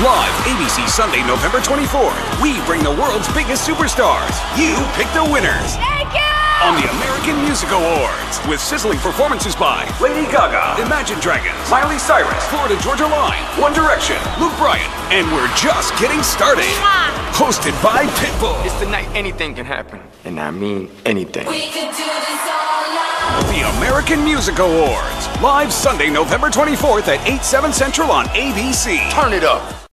Live ABC Sunday, November 24th. We bring the world's biggest superstars. You pick the winners. Thank you! On the American Music Awards, with sizzling performances by Lady Gaga, Imagine Dragons, Miley Cyrus, Florida Georgia Line, One Direction, Luke Bryan, and we're just getting started. Hosted by Pitbull. It's the night anything can happen, and I mean anything. We could do this all night. The American Music Awards, live Sunday, November 24th at 8/7 Central on ABC. Turn it up.